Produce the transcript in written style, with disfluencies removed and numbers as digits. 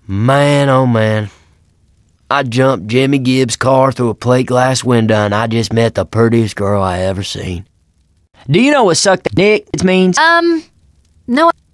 Man, oh man. I jumped Jimmy Gibbs' car through a plate glass window and I just met the prettiest girl I ever seen. Do you know what suck the dick means? No.